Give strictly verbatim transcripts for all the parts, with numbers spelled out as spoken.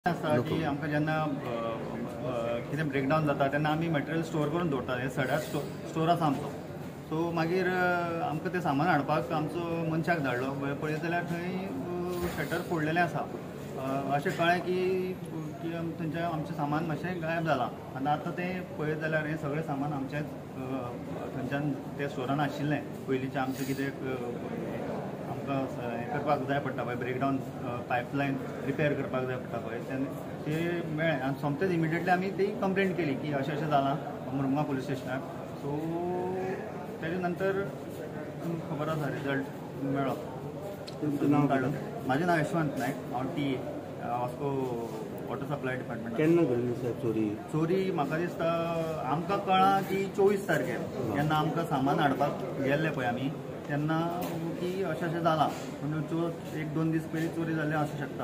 आसा की आमकां जेन्ना कितें ब्रेकडावन जाता तेन्ना आमी मटेरियल स्टोर करून दवरतात. हे सड्यार स्टो स्टोर आसा आमचो. सो मागीर आमकां तें सामान हाडपाक आमचो मनशाक धाडलो. पळयत जाल्यार थंय शटर फोडलेलें आसा. अशें कळ्ळें की की थंयचें आमचें सामान मातशें गायब जालां. आनी आतां तें पळयत जाल्यार हें सगळें सामान आमचेंच थंयच्यान त्या स्टोरान आशिल्लें. पयलींचें आमचें कितें आमकां हें करपाक जाय पडटा पळय, ब्रेकडावन पायपलायन रिपेर करपाक जाय पडटा पळय, ते मेळ्ळें. आनी सोमतेच इमिडियटली आमी ती कंप्लेंट केली की अशें अशें जालां मुर्मुगांव पुलीस स्टेशनार. सो तेजे नंतर खबर आसा रिजल्ट मेळ्ळो. काडलो. म्हाजें नांव यशवंत नायक. हांव T A Vasco water supply department. केन्ना घडली सर चोरी? चोरी म्हाका दिसता आमकां कळ्ळां की चोवीस तारखेर जेन्ना आमकां सामान हाडपाक गेल्ले पळय आमी तेन्ना की अशें अशें जालां. पूण चोर एक दोन दीस पयलीं चोरी जाल्ली आसूं शकता.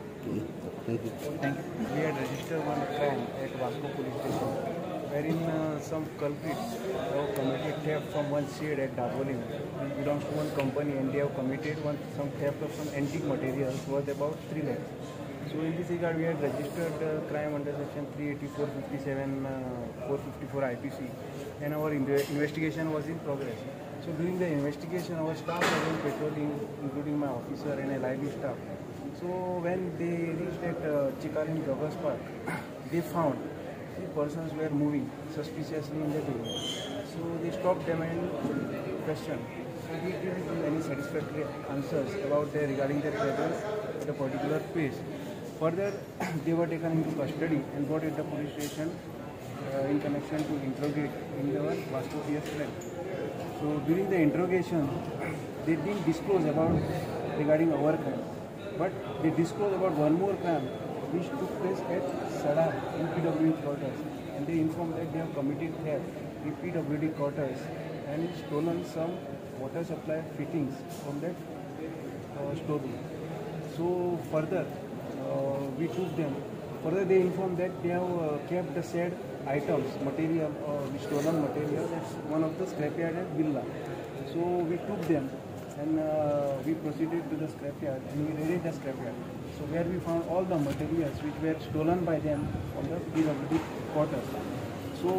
Thank you. Thank you. We had registered one crime at Vasco police station, wherein uh, some culprits have committed theft from one shed at Dabolin, which belongs to one company, and they have committed one some theft of some antique materials worth about three lakhs. So in this regard, we had registered uh, crime under section three eighty-four, fifty-seven, uh, four fifty-four I P C, and our in investigation was in progress. So during the investigation, our staff was on patrolling, including my officer and a lively staff. So when they reached at uh, Chikarin Joggers Park, they found three persons were moving suspiciously in the area. So they stopped them and questioned. So they didn't give any satisfactory answers about their regarding their presence at a particular place. Further, they were taken into custody and brought at the police station uh, in connection to interrogate in the Vasco P S crime. So during the interrogation, they didn't disclose about regarding our crime, but they disclosed about one more crime which took place at Sada in P W D quarters, and they informed that they have committed theft in P W D quarters and stolen some water supply fittings from that uh, storeroom. So further, uh, we took them. Further, they informed that they have uh, kept the said items, material, uh, stolen material, that's one of the scrapyard at Villa. So we took them and uh, we proceeded to the scrapyard and we raided the scrapyard. So where we found all the materials which were stolen by them from the P W D quarters. So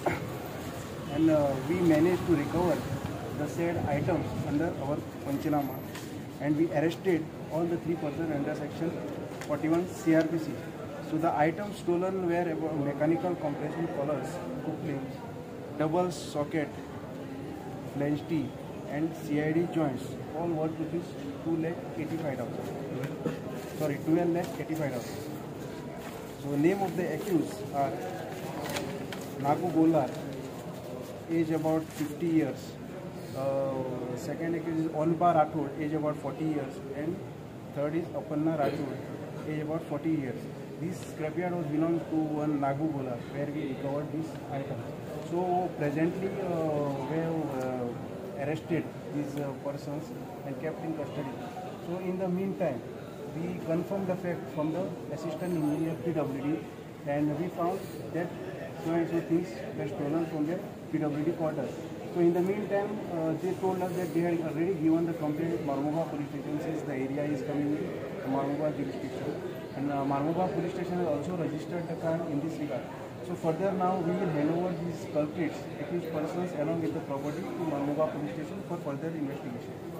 and uh, we managed to recover the said items under our Panchanama, and we arrested all the three persons under section forty-one C R P C. So the items stolen were about mechanical compression collars, couplings, double socket, flange T, and C I D joints, all worth rupees two lakh eighty-five thousand. Sorry, twelve lakh eighty-five thousand. So name of the accused are Nagu Golar, age about fifty years. Uh, second accused is Olba Rathod, age about forty years, and third is Apanna Rathod, age about forty years. This scrapyard was belongs to one Nagu Golar, where we recovered these items. So presently uh, we have uh, arrested these uh, persons and kept in custody. So in the meantime, we confirmed the fact from the assistant engineer P W D, and we found that so and so things were stolen from their P W D quarters. So in the meantime, uh, they told us that they had already given the complaint at Marmugao police station, since the area is coming to Marmugao jurisdiction, and uh, Marmugao police station has also registered the crime in this regard. So further now we will hand over these culprits, accused persons along with the property to Marmugao police station for further investigation.